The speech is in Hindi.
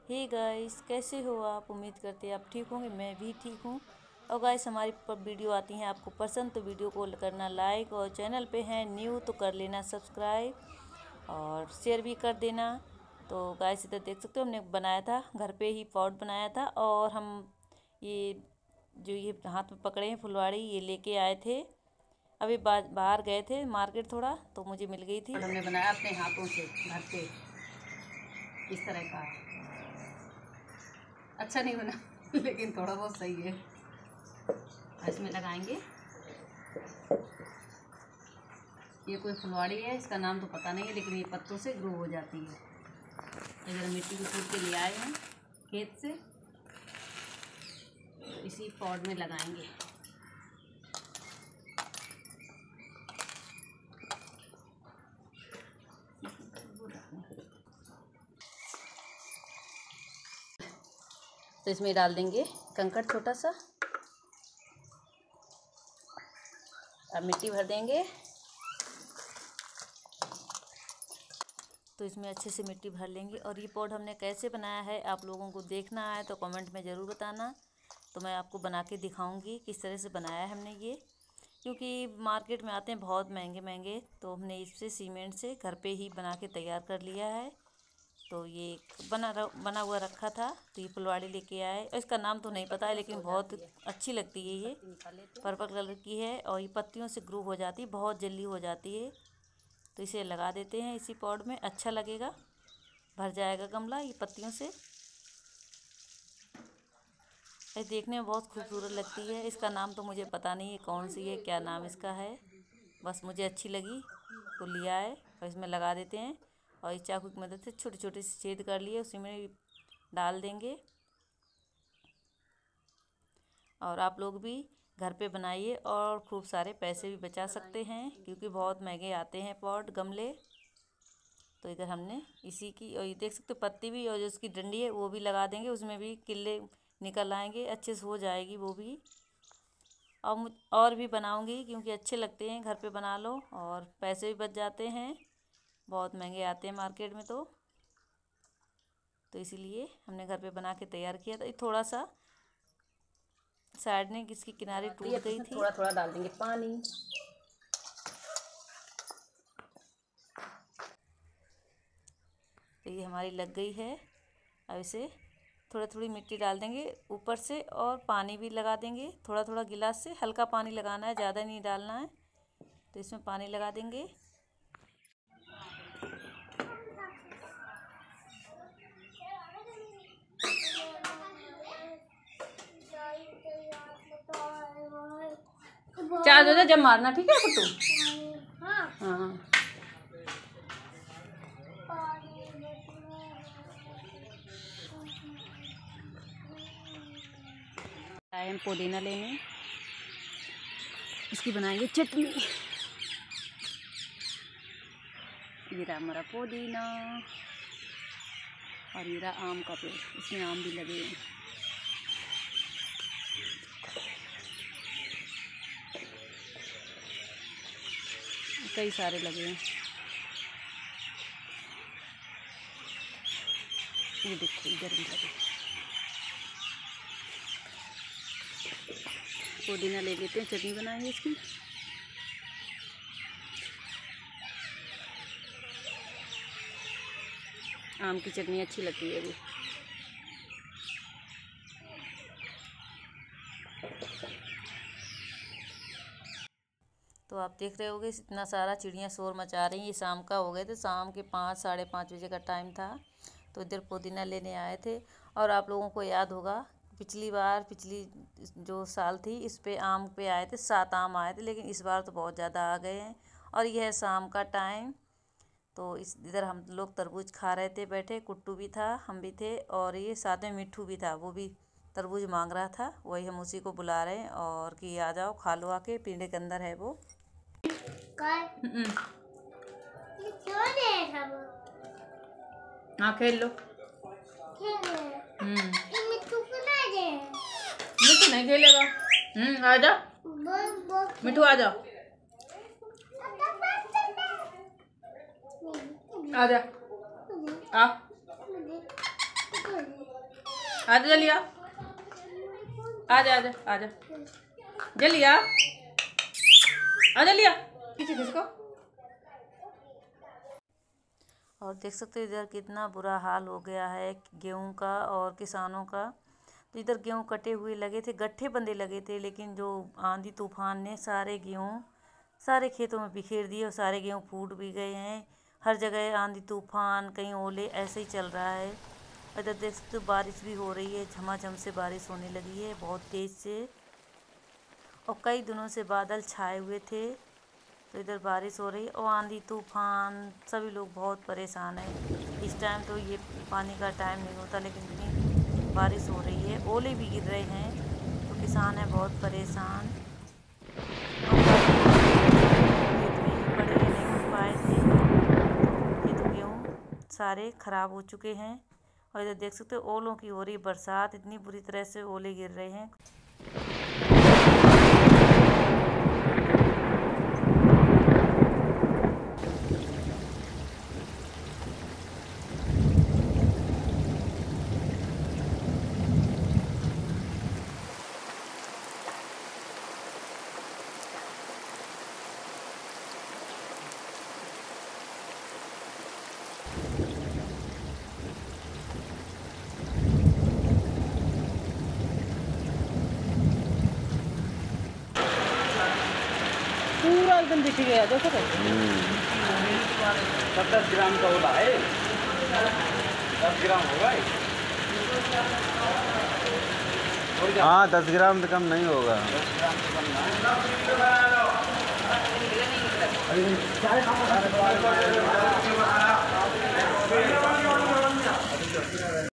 हे गाइस, कैसे हो आप। उम्मीद करते हैं आप ठीक होंगे। मैं भी ठीक हूँ। और गाइस, हमारी वीडियो आती हैं आपको पसंद तो वीडियो को करना लाइक, और चैनल पे हैं न्यू तो कर लेना सब्सक्राइब और शेयर भी कर देना। तो गाइस, इधर देख सकते हो हमने बनाया था, घर पे ही पॉट बनाया था। और हम ये हाथ में पकड़े हैं फुलवाड़ी, ये लेके आए थे। अभी बाहर गए थे मार्केट थोड़ा, तो मुझे मिल गई थी। और हमने बनाया अपने हाथों से घर पे। इस तरह का अच्छा नहीं बना लेकिन थोड़ा बहुत सही है। इसमें लगाएंगे, ये कोई फुलवाड़ी है, इसका नाम तो पता नहीं है, लेकिन ये पत्तों से ग्रो हो जाती है। इधर मिट्टी को कूट के ले आए हैं खेत से, तो इसी पॉट में लगाएंगे। तो इसमें डाल देंगे कंकड़ छोटा सा, अब मिट्टी भर देंगे। तो इसमें अच्छे से मिट्टी भर लेंगे। और ये पॉट हमने कैसे बनाया है आप लोगों को देखना है तो कमेंट में ज़रूर बताना, तो मैं आपको बना के दिखाऊंगी किस तरह से बनाया है हमने ये। क्योंकि मार्केट में आते हैं बहुत महंगे महंगे, तो हमने इससे सीमेंट से घर पे ही बना के तैयार कर लिया है। तो ये बना हुआ रखा था, तो ये फुलवाड़ी लेके आए। और इसका नाम तो नहीं पता है, लेकिन बहुत अच्छी लगती है। ये पर्पल कलर की है और ये पत्तियों से ग्रो हो जाती है, बहुत जल्दी हो जाती है। तो इसे लगा देते हैं इसी पॉट में, अच्छा लगेगा, भर जाएगा गमला ये पत्तियों से। ये देखने में बहुत खूबसूरत लगती है। इसका नाम तो मुझे पता नहीं है कौन सी है, क्या नाम इसका है, बस मुझे अच्छी लगी तो लिया है। और इसमें लगा देते हैं, और इस चाकू की मदद से छोटे छोटे से छेद कर लिए, उसी में डाल देंगे। और आप लोग भी घर पे बनाइए और खूब सारे पैसे भी बचा सकते हैं, क्योंकि बहुत महंगे आते हैं पॉट गमले। तो इधर हमने इसी की, और ये देख सकते हो पत्ती भी, और जो उसकी डंडी है वो भी लगा देंगे, उसमें भी किले निकल आएंगे, अच्छे से हो जाएगी वो भी। और भी बनाऊंगी, क्योंकि अच्छे लगते हैं, घर पे बना लो और पैसे भी बच जाते हैं, बहुत महंगे आते हैं मार्केट में। तो इसीलिए हमने घर पे बना के तैयार किया था। ये थोड़ा सा साइड में इसकी किनारे टूट गई थी। थोड़ा थोड़ा डाल देंगे पानी। तो ये हमारी लग गई है। अब इसे थोड़ा थोड़ी मिट्टी डाल देंगे ऊपर से, और पानी भी लगा देंगे थोड़ा थोड़ा गिलास से। हल्का पानी लगाना है, ज़्यादा नहीं डालना है। तो इसमें पानी लगा देंगे। चार्ज हो जाए जब मारना, ठीक है कुट्टू। हाँ आए हम पुदीना लेने, इसकी बनाएंगे चटनी। ये रहा हमारा पुदीना, और ये रहा आम का पेड़, इसमें आम भी लगे हैं। कई सारे लगे हैं, ये देखो इधर भी लगे। पुदीना ले लेते हैं, चटनी बनाएंगे इसकी। आम की चटनी अच्छी लगती है अभी। तो आप देख रहे होगे इतना सारा चिड़ियाँ शोर मचा रही हैं। ये शाम का हो गए थे, शाम के 5 साढ़े 5 बजे का टाइम था। तो इधर पुदीना लेने आए थे। और आप लोगों को याद होगा पिछली जो साल थी, इस पे आम पे आए थे, 7 आम आए थे, लेकिन इस बार तो बहुत ज़्यादा आ गए हैं। और यह है शाम का टाइम। तो इधर हम लोग तरबूज खा रहे थे बैठे, कुट्टू भी था, हम भी थे, और ये साथ में मिट्ठू भी था, वो भी तरबूज मांग रहा था। वही हम उसी को बुला रहे हैं, और कि आ जाओ खा लो आके, पेड़ के अंदर है वो। हाँ खेल लो। मिट्टू नहीं खेलेगा। आ जा मिट्टू, आ जा, आ जा, आ आजा जल्दी आ, आजा आजा आजा जल्दी आ, जल्दी आ, पीछे खिसको। और देख सकते हो इधर कितना बुरा हाल हो गया है गेहूं का और किसानों का। तो इधर गेहूं कटे हुए लगे थे, गट्ठे बंधे लगे थे, लेकिन जो आंधी तूफान ने सारे गेहूं सारे खेतों में बिखेर दिए और सारे गेहूं फूट भी गए हैं। हर जगह आंधी तूफान, कहीं ओले, ऐसे ही चल रहा है। इधर देख सकते हो बारिश भी हो रही है, झमाझम से बारिश होने लगी है बहुत तेज़ से। और कई दिनों से बादल छाए हुए थे, तो इधर बारिश हो रही है और आंधी तूफान, सभी लोग बहुत परेशान हैं। इस टाइम तो ये पानी का टाइम नहीं होता, लेकिन इतनी बारिश हो रही है, ओले भी गिर रहे हैं, तो किसान है बहुत परेशान। खेत में बड़े नहीं हो पाए थे, ये तो गेहूँ सारे खराब हो चुके हैं। और इधर देख सकते हो ओलों की हो रही बरसात, इतनी बुरी तरह से ओले गिर रहे हैं। पूरा एकदम दिख गया, देखो तो 10 ग्राम का होता है, 10 ग्राम होगा। हाँ 10 ग्राम से कम नहीं होगा। 10 ग्राम से कम ना।